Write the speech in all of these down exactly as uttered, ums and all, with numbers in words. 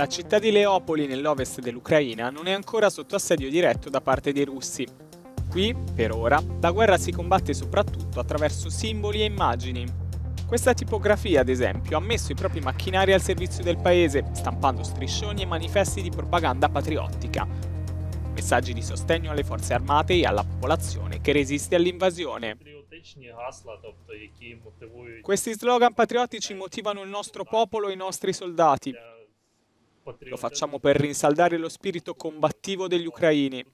La città di Leopoli nell'ovest dell'Ucraina non è ancora sotto assedio diretto da parte dei russi. Qui, per ora, la guerra si combatte soprattutto attraverso simboli e immagini. Questa tipografia, ad esempio, ha messo i propri macchinari al servizio del paese, stampando striscioni e manifesti di propaganda patriottica. Messaggi di sostegno alle forze armate e alla popolazione che resiste all'invasione. Questi slogan patriottici motivano il nostro popolo e i nostri soldati. Lo facciamo per rinsaldare lo spirito combattivo degli ucraini.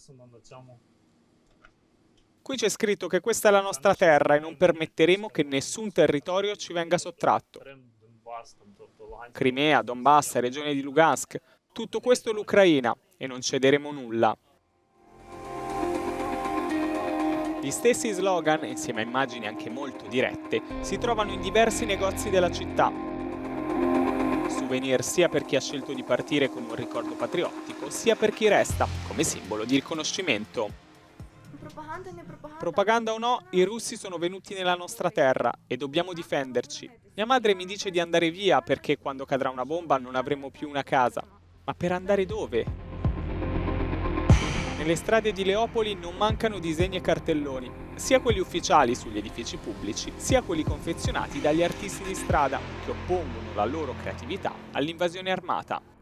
Qui c'è scritto che questa è la nostra terra e non permetteremo che nessun territorio ci venga sottratto. Crimea, Donbass, regione di Lugansk, tutto questo è l'Ucraina e non cederemo nulla. Gli stessi slogan, insieme a immagini anche molto dirette, si trovano in diversi negozi della città. Souvenir sia per chi ha scelto di partire con un ricordo patriottico, sia per chi resta, come simbolo di riconoscimento. Propaganda o no, i russi sono venuti nella nostra terra e dobbiamo difenderci. Mia madre mi dice di andare via perché quando cadrà una bomba non avremo più una casa. Ma per andare dove? Nelle strade di Leopoli non mancano disegni e cartelloni, sia quelli ufficiali sugli edifici pubblici, sia quelli confezionati dagli artisti di strada che oppongono la loro creatività all'invasione armata.